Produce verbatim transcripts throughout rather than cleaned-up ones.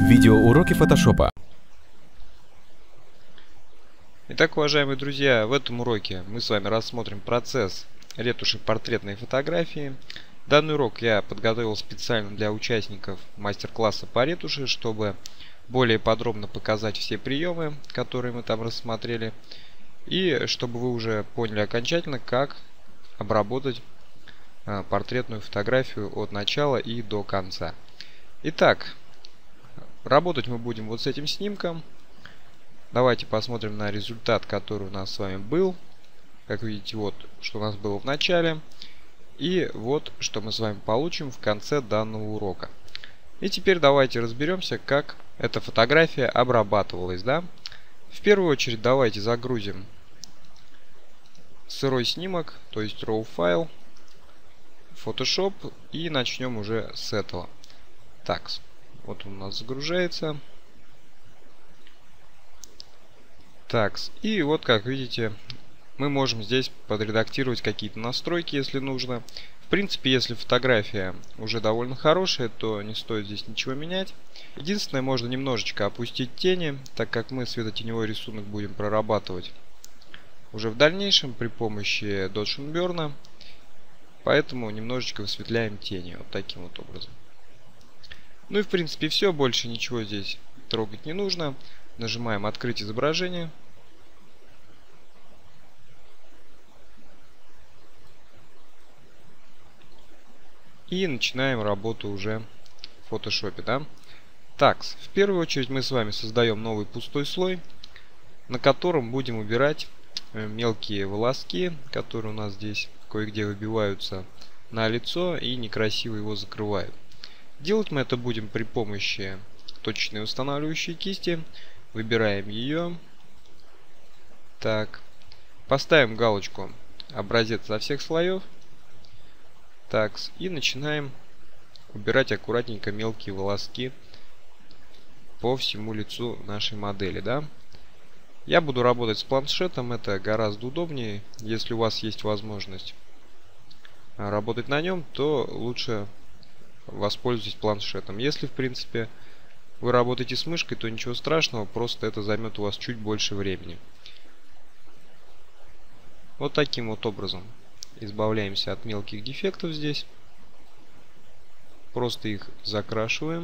Видеоуроки фотошопа. Итак, уважаемые друзья, в этом уроке мы с вами рассмотрим процесс ретуши портретной фотографии. Данный урок я подготовил специально для участников мастер-класса по ретуши, чтобы более подробно показать все приемы, которые мы там рассмотрели, и чтобы вы уже поняли окончательно, как обработать портретную фотографию от начала и до конца. Итак, работать мы будем вот с этим снимком. Давайте посмотрим на результат, который у нас с вами был. Как видите, вот что у нас было в начале. И вот что мы с вами получим в конце данного урока. И теперь давайте разберемся, как эта фотография обрабатывалась. Да? В первую очередь давайте загрузим сырой снимок, то есть RAW файл, в Photoshop, и начнем уже с этого. Так, вот он у нас загружается. Так, и вот как видите, мы можем здесь подредактировать какие-то настройки, если нужно. В принципе, если фотография уже довольно хорошая, то не стоит здесь ничего менять. Единственное, можно немножечко опустить тени, так как мы светотеневой рисунок будем прорабатывать уже в дальнейшем при помощи Dodge and Burn. Поэтому немножечко высветляем тени вот таким вот образом. Ну и в принципе все, больше ничего здесь трогать не нужно. Нажимаем «Открыть изображение». И начинаем работу уже в Photoshop. Да? Так, в первую очередь мы с вами создаем новый пустой слой, на котором будем убирать мелкие волоски, которые у нас здесь кое-где выбиваются на лицо и некрасиво его закрывают. Делать мы это будем при помощи точечной устанавливающей кисти. Выбираем ее. Так. Поставим галочку «Образец со всех слоев». Так. И начинаем убирать аккуратненько мелкие волоски по всему лицу нашей модели. Да? Я буду работать с планшетом. Это гораздо удобнее. Если у вас есть возможность работать на нем, то лучше воспользуйтесь планшетом. Если, в принципе, вы работаете с мышкой, то ничего страшного, просто это займет у вас чуть больше времени. Вот таким вот образом избавляемся от мелких дефектов здесь. Просто их закрашиваем.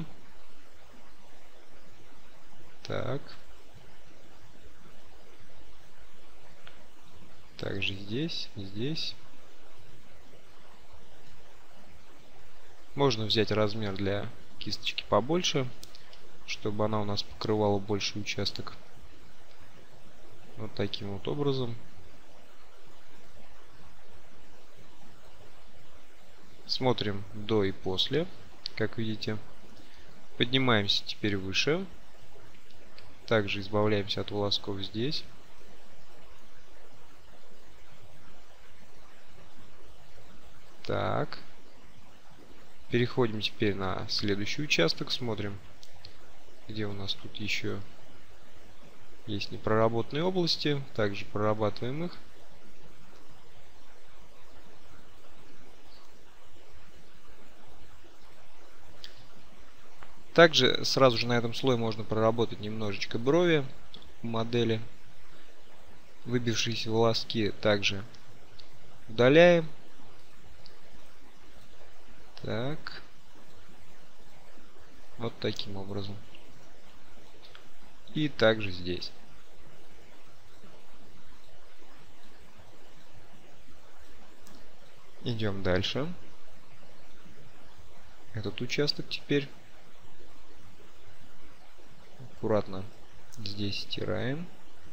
Так. Также здесь, здесь. Можно взять размер для кисточки побольше, чтобы она у нас покрывала больший участок. Вот таким вот образом. Смотрим до и после, как видите. Поднимаемся теперь выше. Также избавляемся от волосков здесь. Так. Переходим теперь на следующий участок. Смотрим, где у нас тут еще есть непроработанные области. Также прорабатываем их. Также сразу же на этом слое можно проработать немножечко брови у модели. Выбившиеся волоски также удаляем. Так. Вот таким образом. И также здесь. Идем дальше. Этот участок теперь аккуратно здесь стираем.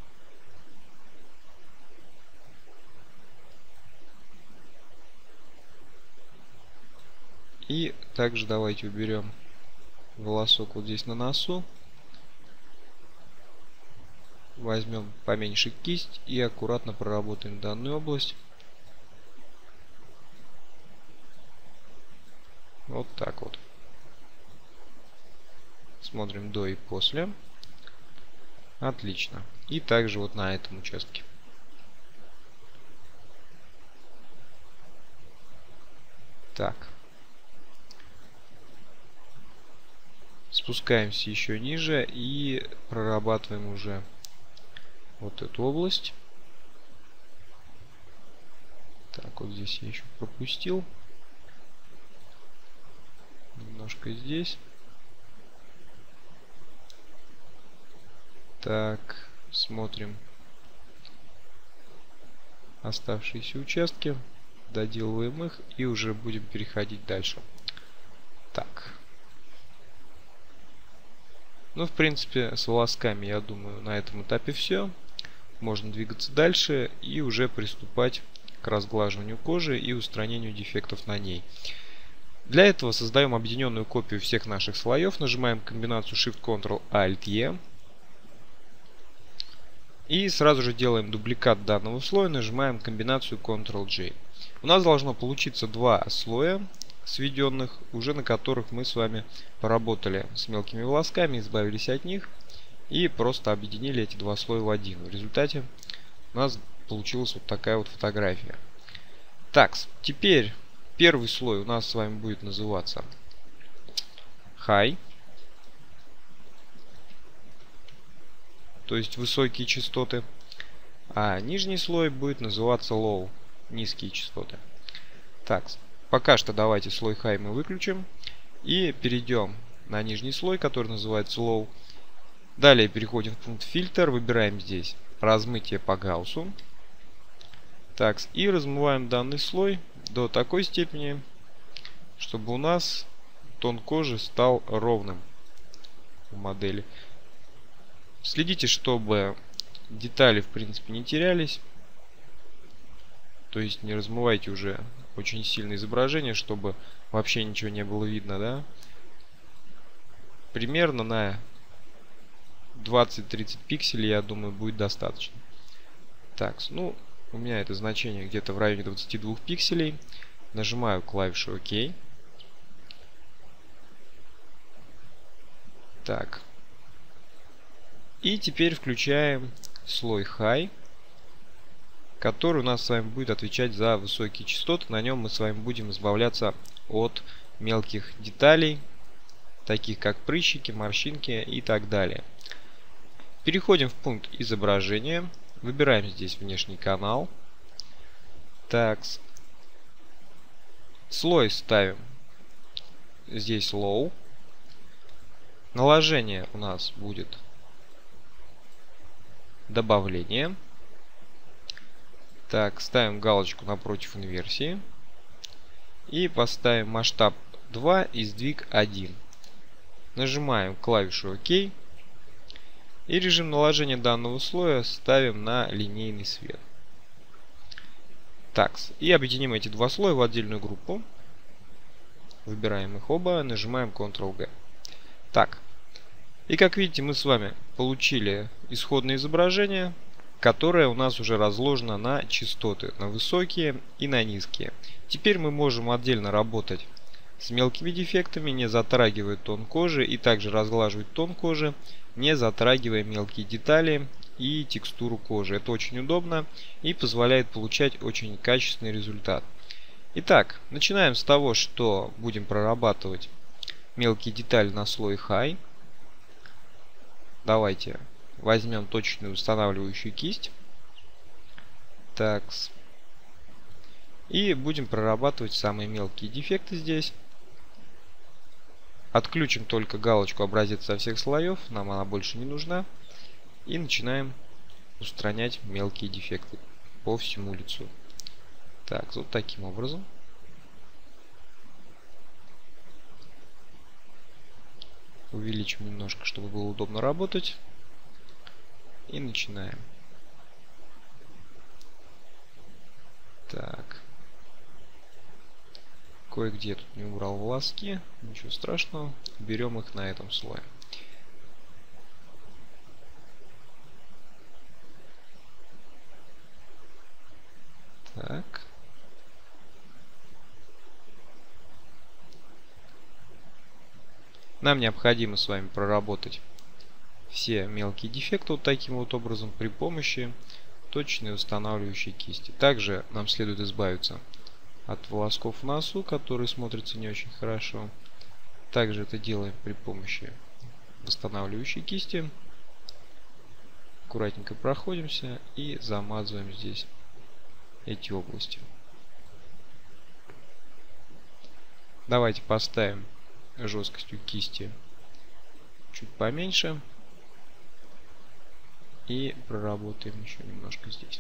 И также давайте уберем волосок вот здесь на носу. Возьмем поменьше кисть и аккуратно проработаем данную область. Вот так вот. Смотрим до и после. Отлично. И также вот на этом участке. Так. Спускаемся еще ниже и прорабатываем уже вот эту область. Так, вот здесь я еще пропустил. Немножко здесь. Так, смотрим оставшиеся участки, доделываем их и уже будем переходить дальше. Так. Ну, в принципе, с волосками, я думаю, на этом этапе все. Можно двигаться дальше и уже приступать к разглаживанию кожи и устранению дефектов на ней. Для этого создаем объединенную копию всех наших слоев, нажимаем комбинацию Shift-Ctrl-Alt-E и сразу же делаем дубликат данного слоя, нажимаем комбинацию контрол-джей. У нас должно получиться два слоя сведенных, уже на которых мы с вами поработали с мелкими волосками, избавились от них и просто объединили эти два слоя в один. В результате у нас получилась вот такая вот фотография. Так, теперь первый слой у нас с вами будет называться High, то есть высокие частоты, а нижний слой будет называться Low, низкие частоты. Так, пока что давайте слой High мы выключим и перейдем на нижний слой, который называется Low. Далее переходим в пункт фильтр, выбираем здесь размытие по Гауссу. Так, и размываем данный слой до такой степени, чтобы у нас тон кожи стал ровным в модели. Следите, чтобы детали в принципе не терялись. То есть не размывайте уже очень сильно изображение, чтобы вообще ничего не было видно, да? Примерно на двадцать-тридцать пикселей, я думаю, будет достаточно. Так, ну, у меня это значение где-то в районе двадцати двух пикселей. Нажимаю клавишу ОК. Так. И теперь включаем слой High, который у нас с вами будет отвечать за высокие частоты. На нем мы с вами будем избавляться от мелких деталей, таких как прыщики, морщинки и так далее. Переходим в пункт изображения. Выбираем здесь внешний канал. Так. Слой ставим здесь Low. Наложение у нас будет добавление. Так, ставим галочку напротив инверсии. И поставим масштаб два и сдвиг один. Нажимаем клавишу ОК. И режим наложения данного слоя ставим на линейный свет. Так, и объединим эти два слоя в отдельную группу. Выбираем их оба, нажимаем контрол-G. Так, и как видите, мы с вами получили исходное изображение, которое у нас уже разложено на частоты, на высокие и на низкие. Теперь мы можем отдельно работать с мелкими дефектами, не затрагивая тон кожи, и также разглаживать тон кожи, не затрагивая мелкие детали и текстуру кожи. Это очень удобно и позволяет получать очень качественный результат. Итак, начинаем с того, что будем прорабатывать мелкие детали на слой High. Давайте возьмем точечную устанавливающую кисть. Так. И будем прорабатывать самые мелкие дефекты здесь. Отключим только галочку «Образец со всех слоев», нам она больше не нужна. И начинаем устранять мелкие дефекты по всему лицу. Так, вот таким образом. Увеличим немножко, чтобы было удобно работать. И начинаем. Так. Кое-где тут не убрал волоски. Ничего страшного. Берем их на этом слое. Так. Нам необходимо с вами проработать все мелкие дефекты вот таким вот образом при помощи точечной устанавливающей кисти. Также нам следует избавиться от волосков в носу, которые смотрятся не очень хорошо. Также это делаем при помощи восстанавливающей кисти. Аккуратненько проходимся и замазываем здесь эти области. Давайте поставим жесткостью кисти чуть поменьше и проработаем еще немножко здесь.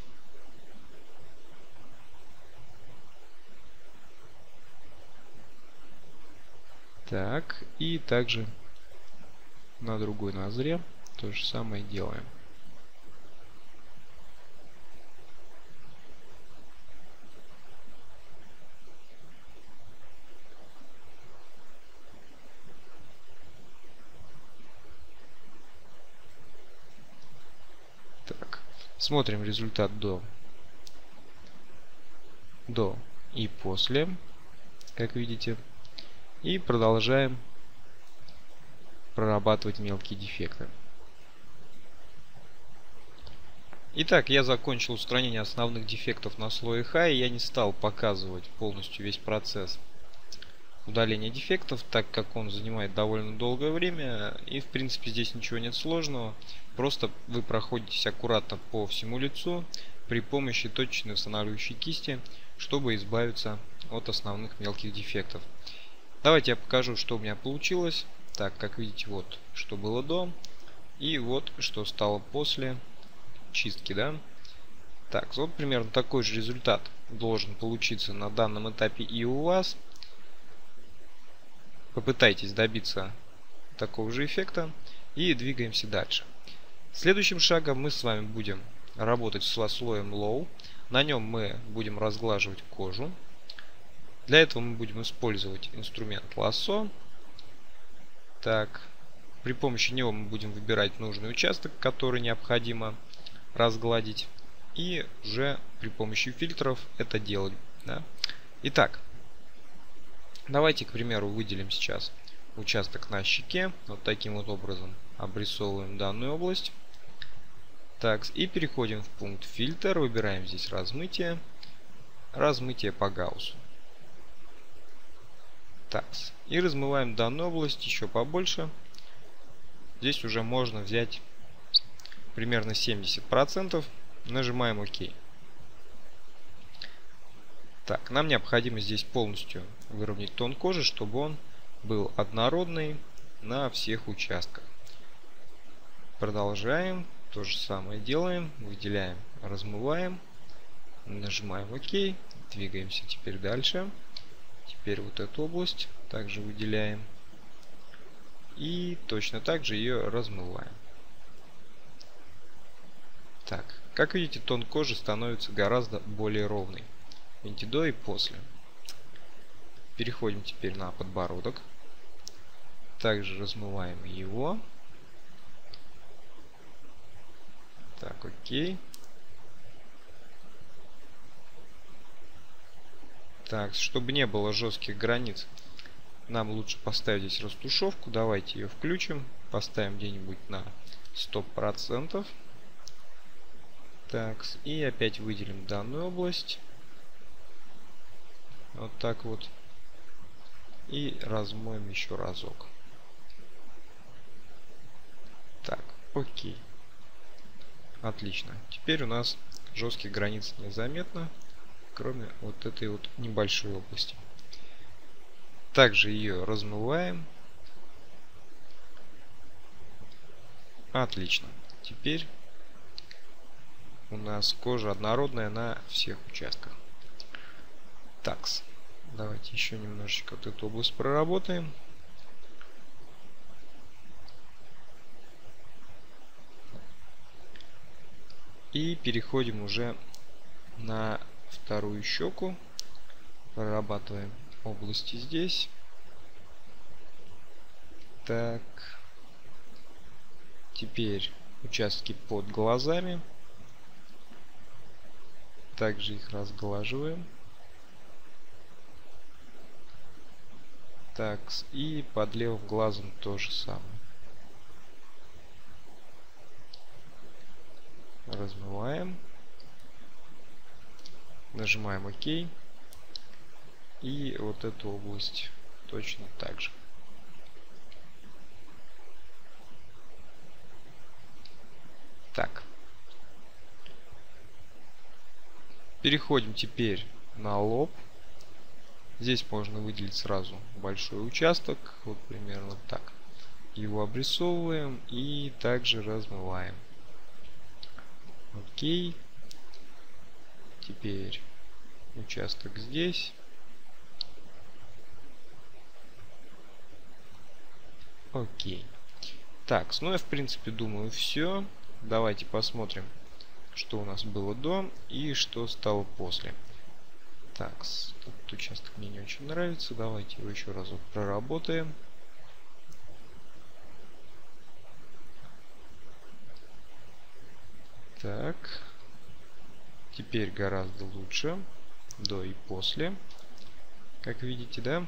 Так, и также на другой ноздре то же самое делаем. Так, смотрим результат до, до и после, как видите. И продолжаем прорабатывать мелкие дефекты. Итак, я закончил устранение основных дефектов на слое High. Я не стал показывать полностью весь процесс удаления дефектов, так как он занимает довольно долгое время. И в принципе здесь ничего нет сложного. Просто вы проходитесь аккуратно по всему лицу при помощи точечной восстанавливающей кисти, чтобы избавиться от основных мелких дефектов. Давайте я покажу, что у меня получилось. Так, как видите, вот что было до. И вот что стало после чистки, да. Так, вот примерно такой же результат должен получиться на данном этапе и у вас. Попытайтесь добиться такого же эффекта. И двигаемся дальше. Следующим шагом мы с вами будем работать со слоем Low. На нем мы будем разглаживать кожу. Для этого мы будем использовать инструмент лассо. Так, при помощи него мы будем выбирать нужный участок, который необходимо разгладить. И уже при помощи фильтров это делать. Да? Итак, давайте, к примеру, выделим сейчас участок на щеке. Вот таким вот образом обрисовываем данную область. Так, и переходим в пункт фильтр. Выбираем здесь размытие. Размытие по Гауссу. Так, и размываем данную область еще побольше. Здесь уже можно взять примерно семьдесят процентов. Нажимаем ОК. Так, нам необходимо здесь полностью выровнять тон кожи, чтобы он был однородный на всех участках. Продолжаем. То же самое делаем. Выделяем, размываем. Нажимаем ОК. Двигаемся теперь дальше. Теперь вот эту область также выделяем. И точно так же ее размываем. Так, как видите, тон кожи становится гораздо более ровный. Видите, до и после. Переходим теперь на подбородок. Также размываем его. Так, окей. Так, чтобы не было жестких границ, нам лучше поставить здесь растушевку. Давайте ее включим. Поставим где-нибудь на сто процентов. Так, и опять выделим данную область. Вот так вот. И размоем еще разок. Так, окей. Отлично. Теперь у нас жестких границ незаметно, кроме вот этой вот небольшой области. Также ее размываем. Отлично. Теперь у нас кожа однородная на всех участках. Такс. Давайте еще немножечко вот эту область проработаем. И переходим уже на вторую щеку. Прорабатываем области здесь. Так. Теперь участки под глазами. Также их разглаживаем. Так, и под левым глазом то же самое. Размываем. Нажимаем ОК. И вот эту область точно так же. Переходим теперь на лоб. Здесь можно выделить сразу большой участок, вот примерно так. Его обрисовываем и также размываем. Окей. Теперь участок здесь. Окей. Так, ну я в принципе думаю все. Давайте посмотрим, что у нас было до и что стало после. Так, этот участок мне не очень нравится. Давайте его еще разок проработаем. Так. Теперь гораздо лучше. До и после. Как видите, да?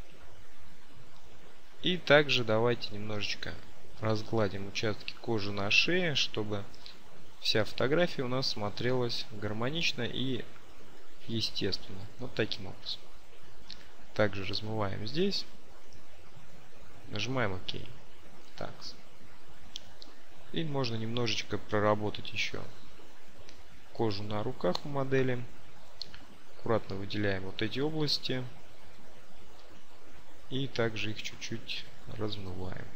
И также давайте немножечко разгладим участки кожи на шее, чтобы вся фотография у нас смотрелась гармонично и естественно. Вот таким образом. Также размываем здесь. Нажимаем ОК. Так. И можно немножечко проработать еще кожу на руках у модели. Аккуратно выделяем вот эти области. И также их чуть-чуть размываем.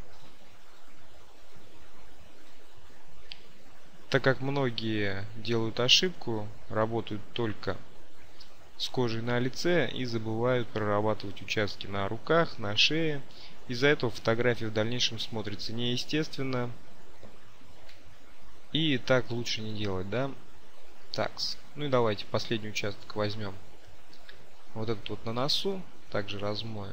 Так как многие делают ошибку, работают только с кожей на лице и забывают прорабатывать участки на руках, на шее. Из-за этого фотография в дальнейшем смотрится неестественно. И так лучше не делать, да? Такс. Ну и давайте последний участок возьмем. Вот этот вот на носу. Также размоем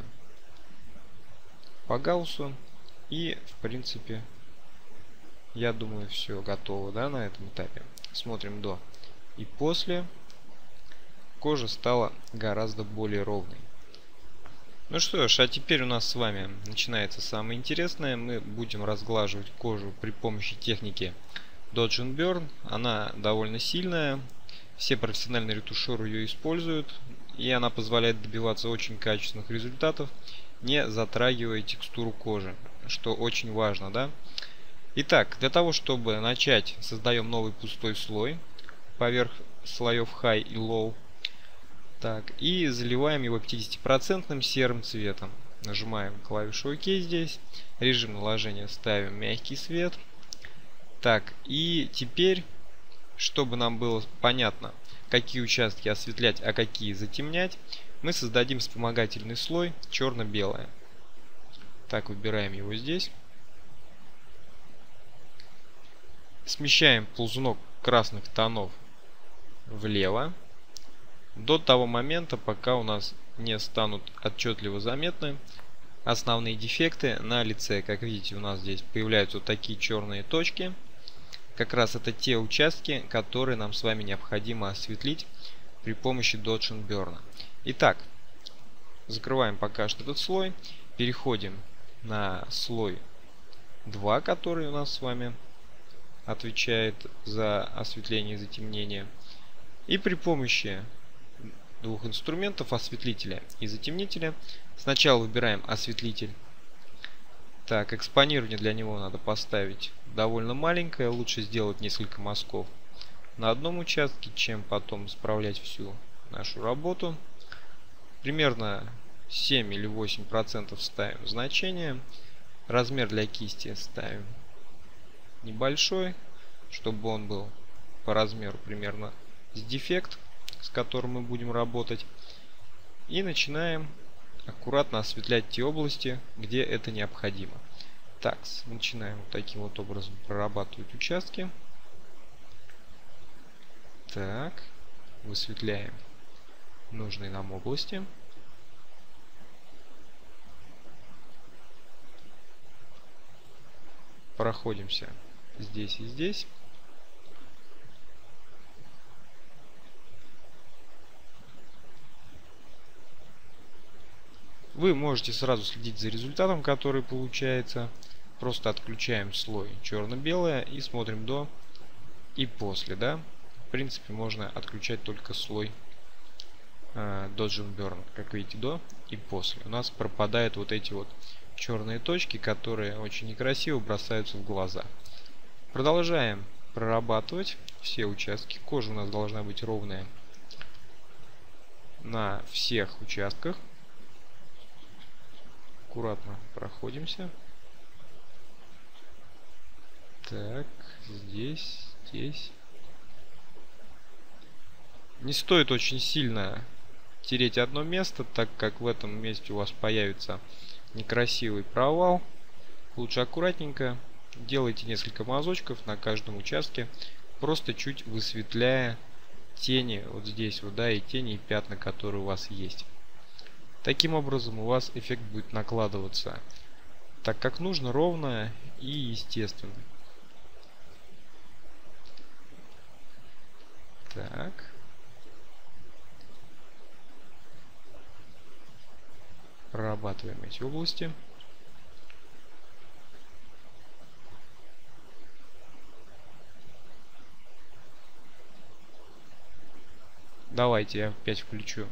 по гауссу. И в принципе, я думаю, все готово, да, на этом этапе. Смотрим до и после. Кожа стала гораздо более ровной. Ну что ж, а теперь у нас с вами начинается самое интересное. Мы будем разглаживать кожу при помощи техники Dodge and Burn. Она довольно сильная. Все профессиональные ретушеры ее используют. И она позволяет добиваться очень качественных результатов, не затрагивая текстуру кожи. Что очень важно, да? Итак, для того, чтобы начать, создаем новый пустой слой поверх слоев High и Low. Так, и заливаем его пятидесятипроцентным серым цветом. Нажимаем клавишу ОК здесь. Режим наложения ставим мягкий свет. Так, и теперь, чтобы нам было понятно, какие участки осветлять, а какие затемнять, мы создадим вспомогательный слой черно-белое. Так, выбираем его здесь. Смещаем ползунок красных тонов влево. До того момента, пока у нас не станут отчетливо заметны основные дефекты на лице. Как видите, у нас здесь появляются вот такие черные точки. Как раз это те участки, которые нам с вами необходимо осветлить при помощи Dodge and Burn. Итак, закрываем пока что этот слой. Переходим на слой два, который у нас с вами отвечает за осветление и затемнение. И при помощи двух инструментов, осветлителя и затемнителя, сначала выбираем осветлитель. Так, экспонирование для него надо поставить довольно маленькое, лучше сделать несколько мазков на одном участке, чем потом исправлять всю нашу работу. Примерно семь или восемь процентов ставим значение. Размер для кисти ставим небольшой, чтобы он был по размеру примерно с дефект, с которым мы будем работать. И начинаем аккуратно осветлять те области, где это необходимо. Так, начинаем вот таким вот образом прорабатывать участки. Так, высветляем нужные нам области. Проходимся здесь и здесь. Вы можете сразу следить за результатом, который получается. Просто отключаем слой черно-белое и смотрим до и после, да. В принципе, можно отключать только слой э, Dodge and Burn. Как видите, до и после. У нас пропадают вот эти вот черные точки, которые очень некрасиво бросаются в глаза. Продолжаем прорабатывать все участки. Кожа у нас должна быть ровная на всех участках. Аккуратно проходимся. Так, здесь, здесь. Не стоит очень сильно тереть одно место, так как в этом месте у вас появится некрасивый провал. Лучше аккуратненько делайте несколько мазочков на каждом участке, просто чуть высветляя тени вот здесь вот, да, и тени и пятна, которые у вас есть. Таким образом у вас эффект будет накладываться так, как нужно, ровно и естественно. Так. Прорабатываем эти области. Давайте я опять включу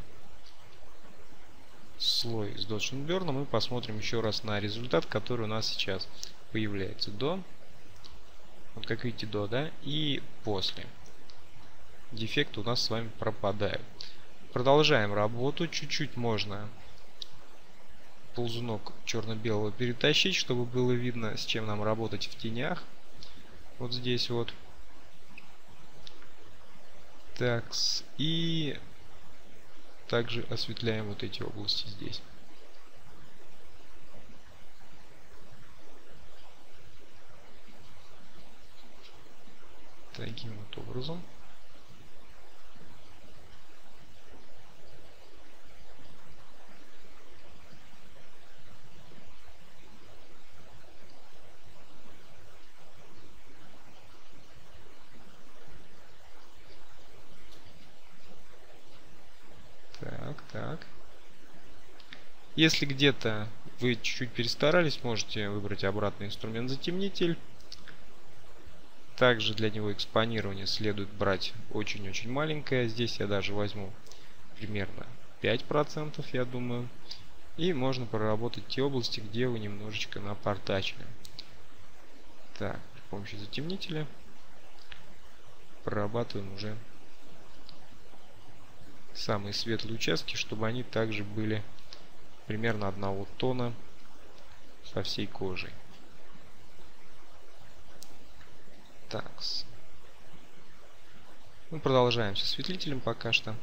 слой с Dodge and Burn и посмотрим еще раз на результат, который у нас сейчас появляется до. Вот как видите, до, да, и после. Дефекты у нас с вами пропадают. Продолжаем работу. Чуть-чуть можно ползунок черно-белого перетащить, чтобы было видно, с чем нам работать в тенях. Вот здесь вот. Так, и также осветляем вот эти области здесь. Таким вот образом. Так, так. Если где-то вы чуть-чуть перестарались, можете выбрать обратный инструмент затемнитель. Также для него экспонирование следует брать очень-очень маленькое. Здесь я даже возьму примерно пять процентов, я думаю. И можно проработать те области, где вы немножечко напортачили. Так, при помощи затемнителя прорабатываем уже самые светлые участки, чтобы они также были примерно одного тона со всей кожей. Так, мы продолжаем со осветлителем пока что.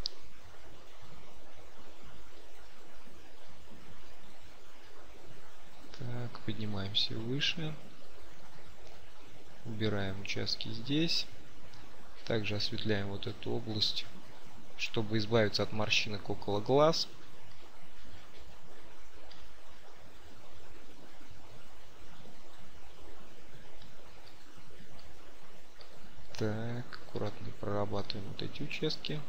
Так, поднимаемся выше, убираем участки здесь, также осветляем вот эту область, чтобы избавиться от морщинок около глаз. Так, аккуратно прорабатываем вот эти участки.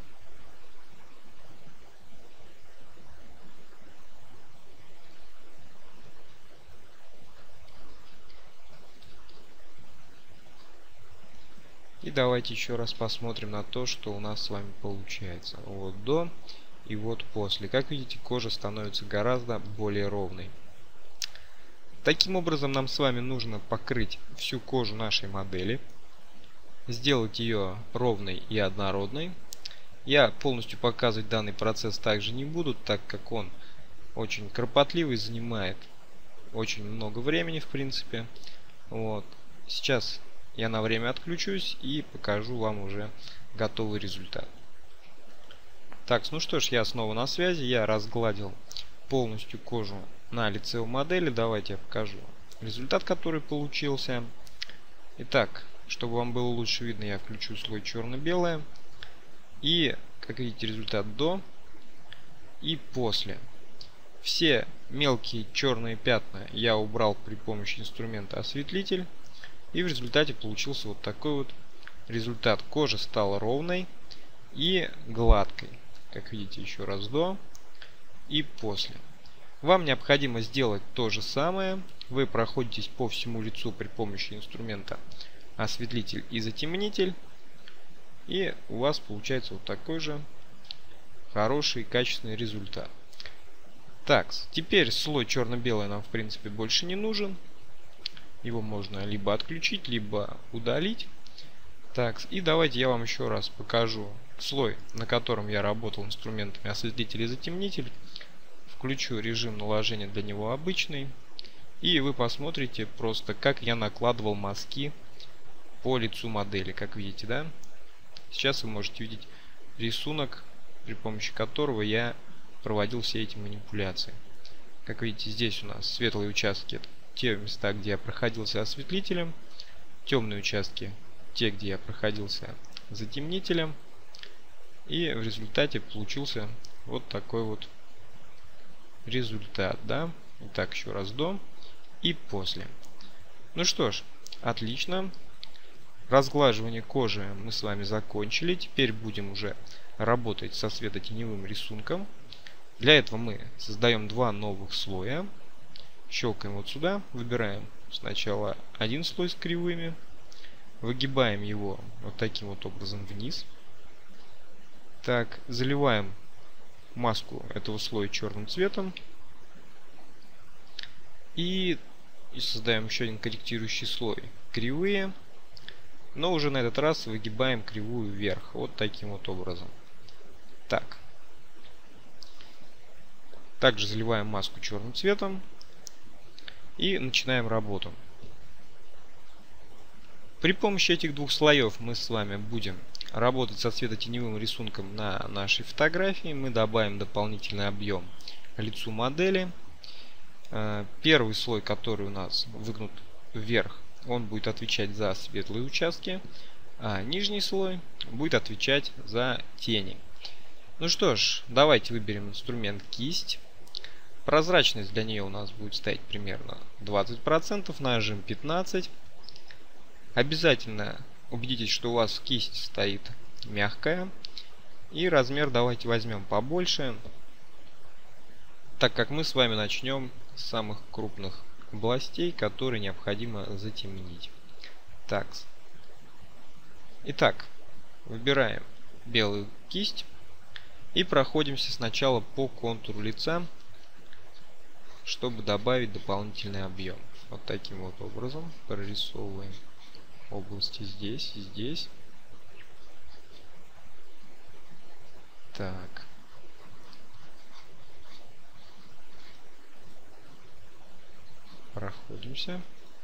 И давайте еще раз посмотрим на то, что у нас с вами получается. Вот до и вот после. Как видите, кожа становится гораздо более ровной. Таким образом, нам с вами нужно покрыть всю кожу нашей модели. Сделать ее ровной и однородной. Я полностью показывать данный процесс также не буду, так как он очень кропотливый, занимает очень много времени в принципе. Вот. Сейчас я на время отключусь и покажу вам уже готовый результат. Так, ну что ж, я снова на связи. Я разгладил полностью кожу на лице у модели. Давайте я покажу результат, который получился. Итак, чтобы вам было лучше видно, я включу слой черно-белое. И, как видите, результат до и после. Все мелкие черные пятна я убрал при помощи инструмента осветлитель. И в результате получился вот такой вот результат. Кожа стала ровной и гладкой. Как видите, еще раз до и после. Вам необходимо сделать то же самое. Вы проходитесь по всему лицу при помощи инструмента осветлитель и затемнитель. И у вас получается вот такой же хороший качественный результат. Так, теперь слой черно-белый нам в принципе больше не нужен. Его можно либо отключить, либо удалить. Так, и давайте я вам еще раз покажу слой, на котором я работал инструментами осветлитель и затемнитель. Включу режим наложения для него обычный. И вы посмотрите просто, как я накладывал мазки по лицу модели. Как видите, да? Сейчас вы можете видеть рисунок, при помощи которого я проводил все эти манипуляции. Как видите, здесь у нас светлые участки — это те места, где я проходился осветлителем. Темные участки — те, где я проходился затемнителем. И в результате получился вот такой вот результат, да? Итак, еще раз до и после. Ну что ж, отлично. Разглаживание кожи мы с вами закончили. Теперь будем уже работать со светотеневым рисунком. Для этого мы создаем два новых слоя. Щелкаем вот сюда, выбираем сначала один слой с кривыми, выгибаем его вот таким вот образом вниз. Так, заливаем маску этого слоя черным цветом. И, и создаем еще один корректирующий слой. Кривые. Но уже на этот раз выгибаем кривую вверх. Вот таким вот образом. Так. Также заливаем маску черным цветом. И начинаем работу. При помощи этих двух слоев мы с вами будем работать со светотеневым рисунком на нашей фотографии. Мы добавим дополнительный объем к лицу модели. Первый слой, который у нас выгнут вверх, он будет отвечать за светлые участки, а нижний слой будет отвечать за тени. Ну что ж, давайте выберем инструмент кисть. Прозрачность для нее у нас будет стоять примерно двадцать процентов, нажим пятнадцать. Обязательно убедитесь, что у вас кисть стоит мягкая. И размер давайте возьмем побольше, так как мы с вами начнем с самых крупных областей, которые необходимо затемнить. Так. Итак, выбираем белую кисть и проходимся сначала по контуру лица, чтобы добавить дополнительный объем. Вот таким вот образом прорисовываем области здесь и здесь. Так. Проходимся.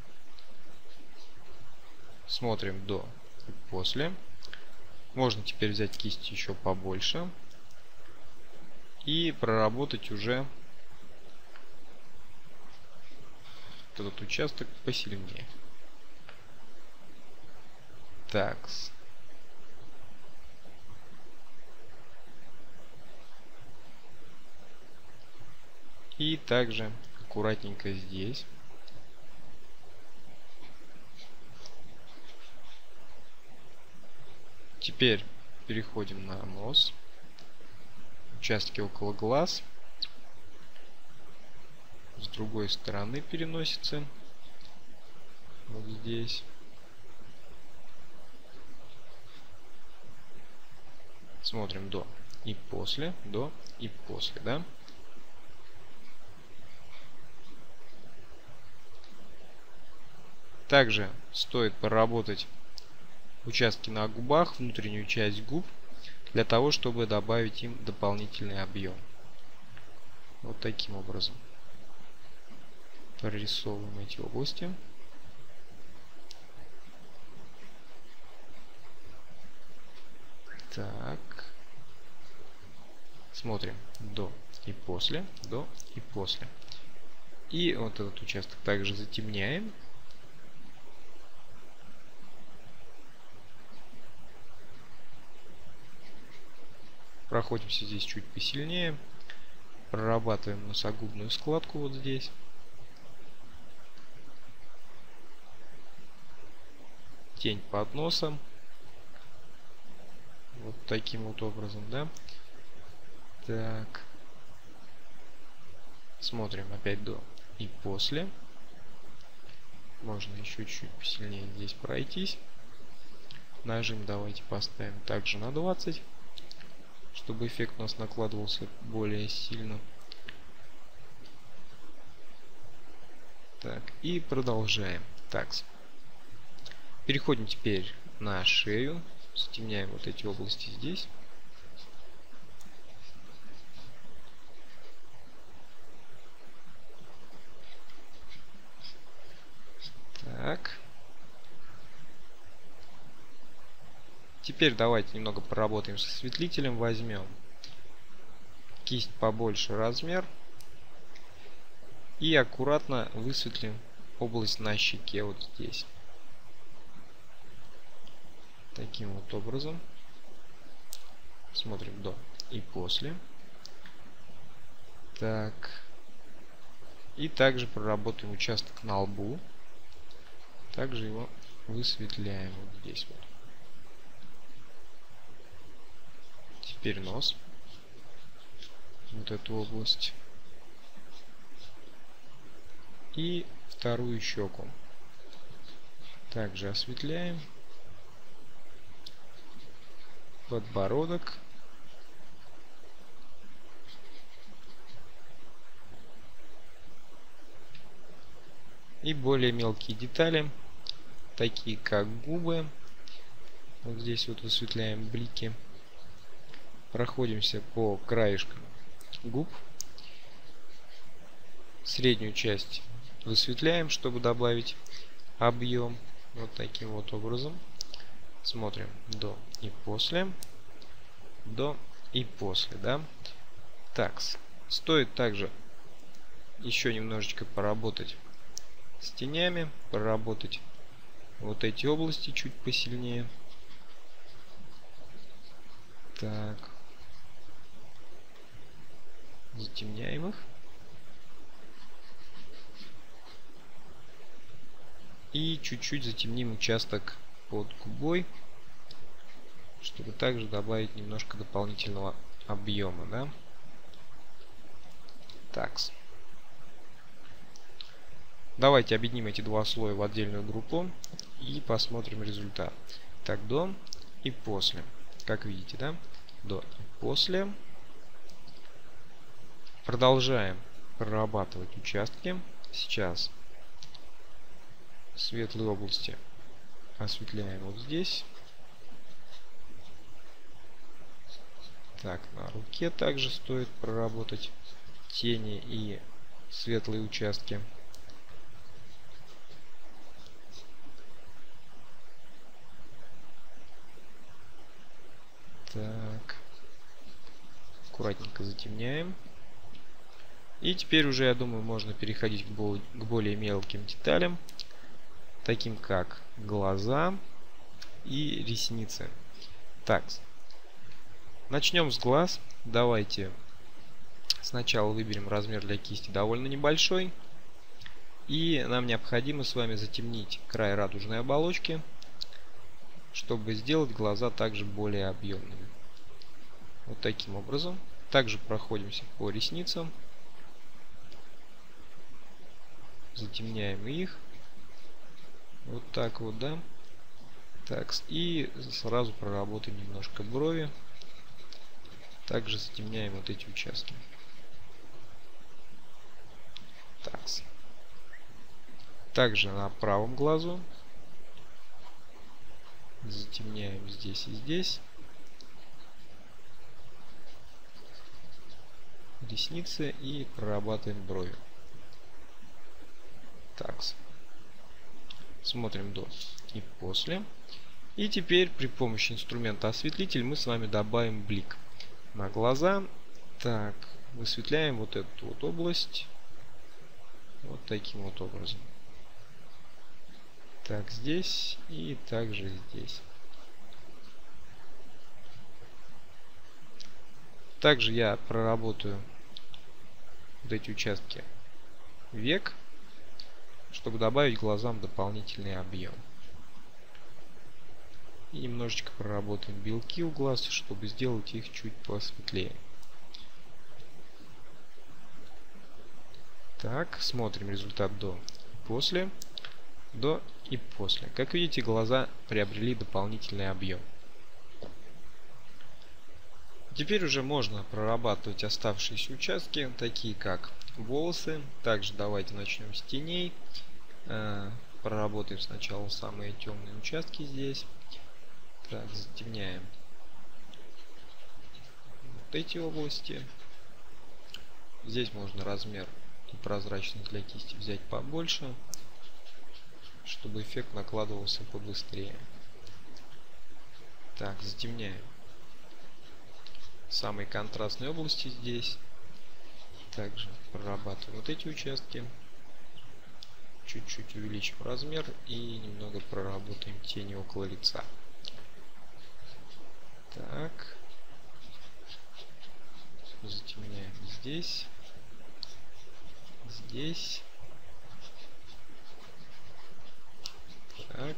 Смотрим до и после. Можно теперь взять кисть еще побольше и проработать уже этот участок посильнее. Так. И также аккуратненько здесь. Теперь переходим на нос, участки около глаз, с другой стороны переносится, вот здесь. Смотрим до и после, до и после, да? Также стоит поработать участки на губах, внутреннюю часть губ, для того, чтобы добавить им дополнительный объем. Вот таким образом. Прорисовываем эти области. Так. Смотрим до и после, до и после. И вот этот участок также затемняем. Проходимся здесь чуть посильнее. Прорабатываем носогубную складку вот здесь. Тень под носом. Вот таким вот образом, да? Так. Смотрим опять до и после. Можно еще чуть посильнее здесь пройтись. Нажим давайте поставим также на двадцать, чтобы эффект у нас накладывался более сильно. Так, и продолжаем. Так, переходим теперь на шею. Затемняем вот эти области здесь. Так. Теперь давайте немного поработаем с осветлителем. Возьмем кисть побольше размер и аккуратно высветлим область на щеке вот здесь. Таким вот образом. Смотрим до и после. Так. И также проработаем участок на лбу. Также его высветляем вот здесь вот. Теперь нос. Вот эту область. И вторую щеку. Также осветляем. Подбородок. И более мелкие детали, такие как губы. Вот здесь вот высветляем блики. Проходимся по краешкам губ. Среднюю часть высветляем, чтобы добавить объем. Вот таким вот образом. Смотрим до и после. До и после, да. Так, стоит также еще немножечко поработать с тенями, проработать вот эти области чуть посильнее. Так. Затемняем их. И чуть-чуть затемним участок под губой, чтобы также добавить немножко дополнительного объема, да. Так. Давайте объединим эти два слоя в отдельную группу и посмотрим результат. Так, до и после. Как видите, да? До и после. Продолжаем прорабатывать участки. Сейчас светлые области осветляем вот здесь. Так, на руке также стоит проработать тени и светлые участки. Так. Аккуратненько затемняем. И теперь уже, я думаю, можно переходить к более мелким деталям, таким как глаза и ресницы. Так. Начнем с глаз. Давайте сначала выберем размер для кисти довольно небольшой. И нам необходимо с вами затемнить край радужной оболочки, чтобы сделать глаза также более объемными. Вот таким образом. Также проходимся по ресницам. Затемняем их. Вот так вот, да. Так, и сразу проработаем немножко брови. Также затемняем вот эти участки. Так. Также на правом глазу затемняем здесь и здесь. Ресницы и прорабатываем брови. Так. Смотрим до и после. И теперь при помощи инструмента осветлитель мы с вами добавим блик на глаза. Так, высветляем вот эту вот область. Вот таким вот образом. Так, здесь и также здесь. Также я проработаю вот эти участки век, чтобы добавить глазам дополнительный объем. И немножечко проработаем белки у глаз, чтобы сделать их чуть посветлее. Так, смотрим результат до и после. До и после. Как видите, глаза приобрели дополнительный объем. Теперь уже можно прорабатывать оставшиеся участки, такие как волосы. Также давайте начнем с теней. Проработаем сначала самые темные участки здесь. Так, затемняем вот эти области. Здесь можно размер и прозрачность для кисти взять побольше, чтобы эффект накладывался побыстрее. Так, затемняем самые контрастные области здесь. Также прорабатываем вот эти участки. Чуть-чуть увеличим размер и немного проработаем тени около лица. Так. Затемняем здесь. Здесь. Так.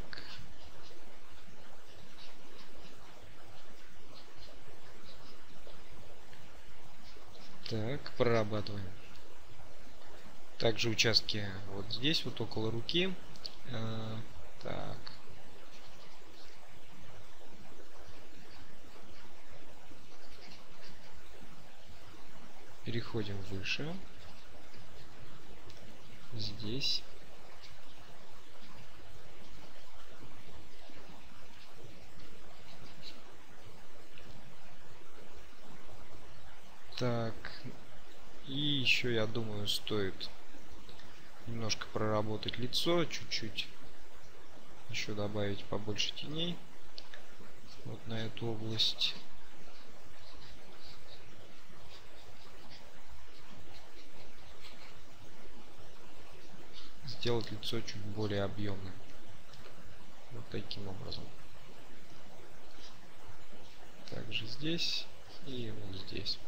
Так, прорабатываем. Также участки вот здесь, вот около руки. А, так. Переходим выше. Здесь. Так. И еще, я думаю, стоит немножко проработать лицо, чуть-чуть еще добавить побольше теней вот на эту область. Сделать лицо чуть более объемным. Вот таким образом. Также здесь и вот здесь.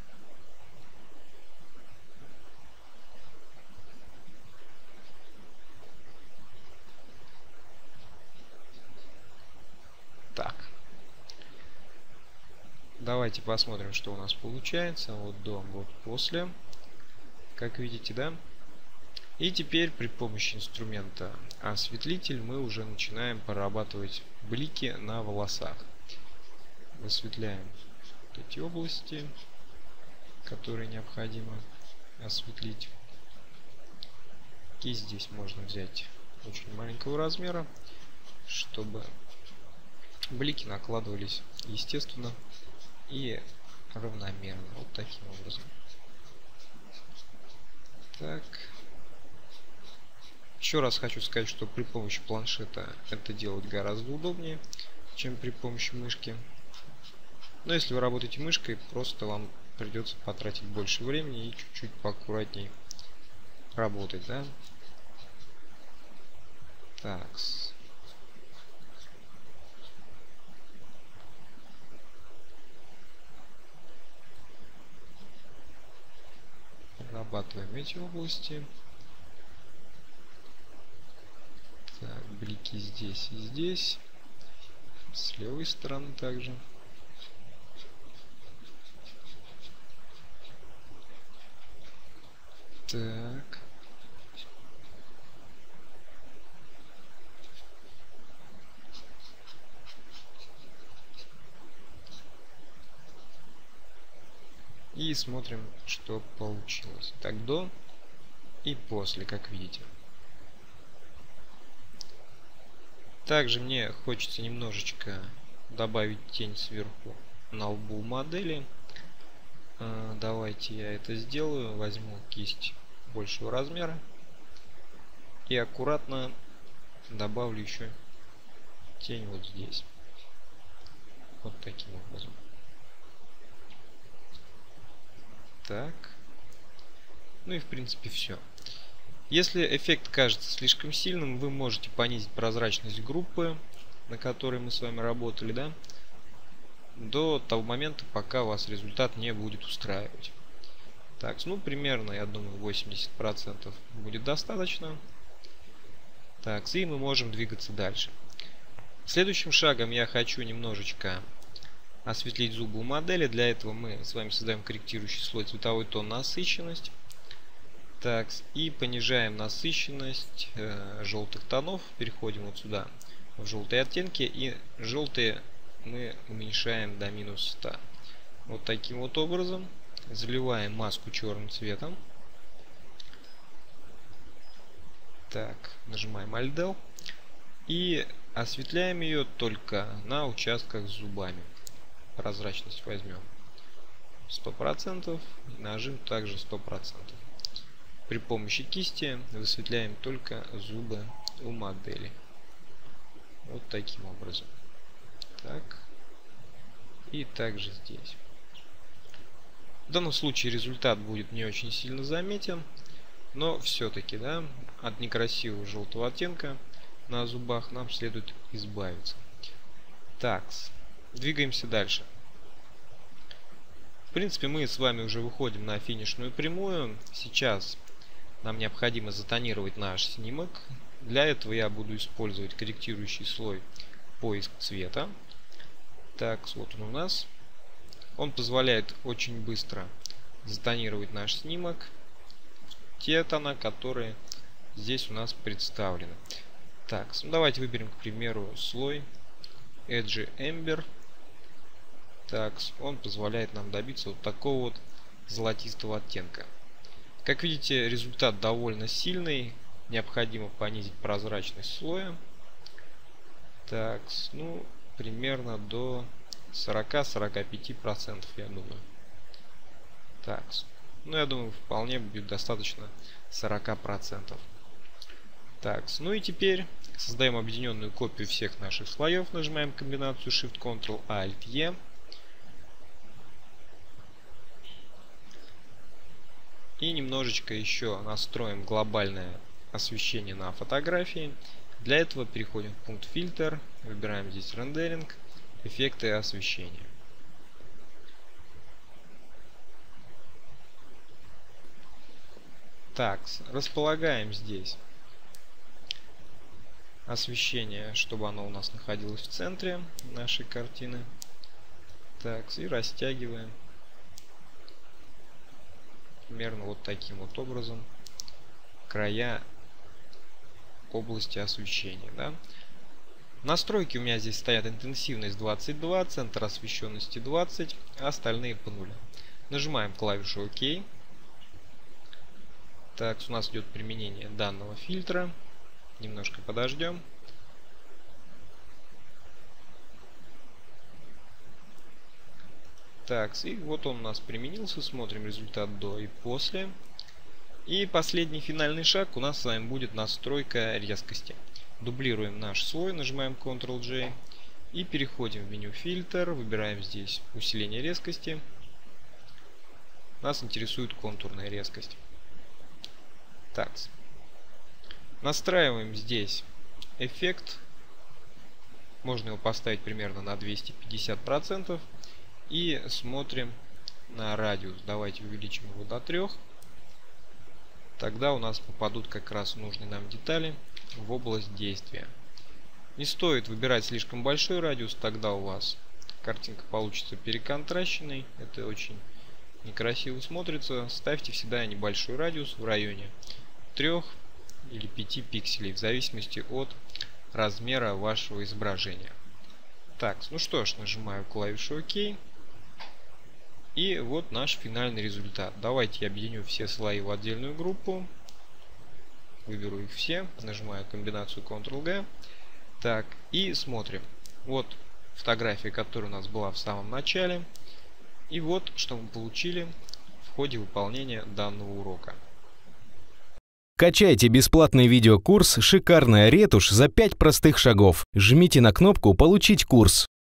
Так. Давайте посмотрим, что у нас получается. Вот до, вот после. Как видите, да? И теперь при помощи инструмента осветлитель мы уже начинаем прорабатывать блики на волосах. Высветляем вот эти области, которые необходимо осветлить. Кисть здесь можно взять очень маленького размера, чтобы блики накладывались естественно и равномерно. Вот таким образом. Так. Еще раз хочу сказать, что при помощи планшета это делать гораздо удобнее, чем при помощи мышки. Но если вы работаете мышкой, просто вам придется потратить больше времени и чуть-чуть поаккуратнее работать, да? Так. Прорабатываем эти области. Так, блики здесь и здесь. С левой стороны также. Так. И смотрим, что получилось. Так, до и после, как видите. Также мне хочется немножечко добавить тень сверху на лбу модели. А, давайте я это сделаю. Возьму кисть большего размера и аккуратно добавлю еще тень вот здесь. Вот таким образом. Так. Ну и в принципе все. Если эффект кажется слишком сильным, вы можете понизить прозрачность группы, на которой мы с вами работали, да, до того момента, пока вас результат не будет устраивать. Так, ну примерно, я думаю, восемьдесят процентов будет достаточно. Так, и мы можем двигаться дальше. Следующим шагом я хочу немножечко осветлить зубы у модели. Для этого мы с вами создаем корректирующий слой цветовой тон насыщенность. Так, и понижаем насыщенность э, желтых тонов. Переходим вот сюда в желтые оттенки. И желтые мы уменьшаем до минус ста. Вот таким вот образом. Заливаем маску черным цветом. Так, нажимаем Alt Del. И осветляем ее только на участках с зубами. Прозрачность возьмем сто процентов. Нажим также сто процентов. При помощи кисти высветляем только зубы у модели. Вот таким образом. Так. И также здесь. В данном случае результат будет не очень сильно заметен, но все-таки, да, от некрасивого желтого оттенка на зубах нам следует избавиться. Так, двигаемся дальше. В принципе, мы с вами уже выходим на финишную прямую. Сейчас нам необходимо затонировать наш снимок. Для этого я буду использовать корректирующий слой поиск цвета. Так, вот он у нас. Он позволяет очень быстро затонировать наш снимок в те тона, которые здесь у нас представлены. Так, ну давайте выберем, к примеру, слой Edge Ember. Так, он позволяет нам добиться вот такого вот золотистого оттенка. Как видите, результат довольно сильный. Необходимо понизить прозрачность слоя. Так, ну, примерно до сорока-сорока пяти процентов, я думаю. Так, ну, я думаю, вполне будет достаточно сорока процентов. Так, ну и теперь создаем объединенную копию всех наших слоев. Нажимаем комбинацию Shift-Ctrl-Alt-E. И немножечко еще настроим глобальное освещение на фотографии. Для этого переходим в пункт фильтр, выбираем здесь рендеринг, эффекты освещения. Так, располагаем здесь освещение, чтобы оно у нас находилось в центре нашей картины. Так, и растягиваем примерно вот таким вот образом края области освещения, да? Настройки у меня здесь стоят: интенсивность двадцать два, центр освещенности двадцать, а остальные по нулю. Нажимаем клавишу ОК. Так, у нас идет применение данного фильтра. Немножко подождем. Так, и вот он у нас применился. Смотрим результат до и после. И последний финальный шаг у нас с вами будет настройка резкости. Дублируем наш слой, нажимаем контрол-J и переходим в меню фильтр, выбираем здесь усиление резкости. Нас интересует контурная резкость. Так, настраиваем здесь эффект. Можно его поставить примерно на двести пятьдесят процентов. И смотрим на радиус. Давайте увеличим его до трёх. Тогда у нас попадут как раз нужные нам детали в область действия. Не стоит выбирать слишком большой радиус, тогда у вас картинка получится переконтращенной. Это очень некрасиво смотрится. Ставьте всегда небольшой радиус в районе трёх или пяти пикселей, в зависимости от размера вашего изображения. Так, ну что ж, нажимаю клавишу ОК. И вот наш финальный результат. Давайте я объединю все слои в отдельную группу. Выберу их все. Нажимаю комбинацию контрол-Г. Так, и смотрим. Вот фотография, которая у нас была в самом начале. И вот, что мы получили в ходе выполнения данного урока. Качайте бесплатный видеокурс «Шикарная ретушь» за пять простых шагов. Жмите на кнопку «Получить курс».